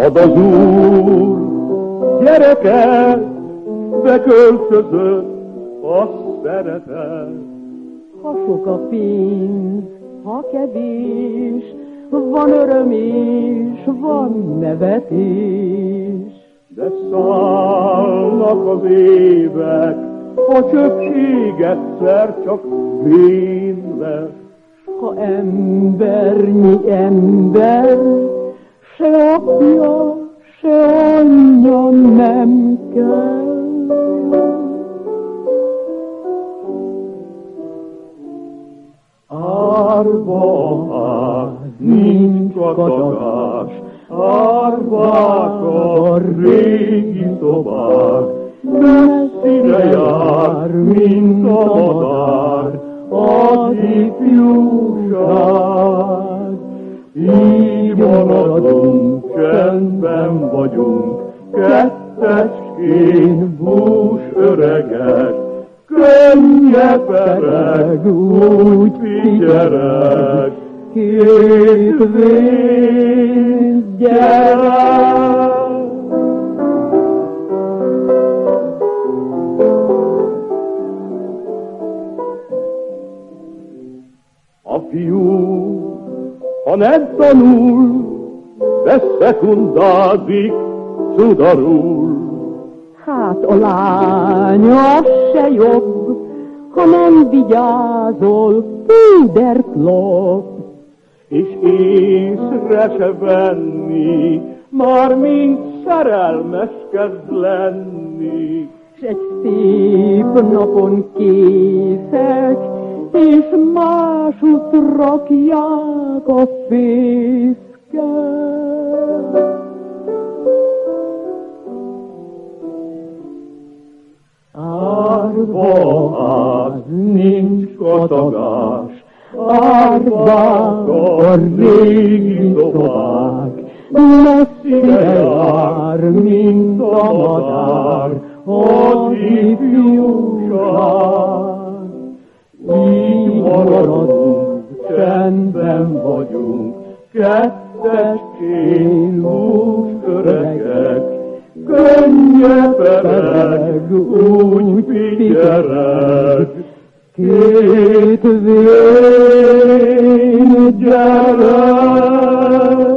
Ad az Úr gyereket, beköltözött a szeretet. Ha sok a pénz, ha kevés, van öröm és van nevetés. De szállnak az évek, a csöpség egyszer csak vén lesz. Ha embernyi ember, se apja, se anyja nem kell. Árva ház, nincs kadagás, árvák a régi szobák, messzire jár, mint a madár, az ifjúság. Így maradunk, csendben vagyunk, kettecskén bús öregek, könnye pereg, úgy figyelek, két vén gyerek. A fiú, ha nem tanul, de szekundázik, cudarul. Hát a lány az se jobb, ha nem vigyázol, púdert lop. És észre se venni, már mint szerelmes kezd lenni. S egy szép napon készek, és másút rakják a fészket. Árva ház, nincs katagás, árvák a régi szobák, messzire jár, mint a madár, az ifjúság. Így maradunk, csendben vagyunk, kettecskén hús öregek, könnye pereg, úgy figyelek, két vén gyerek.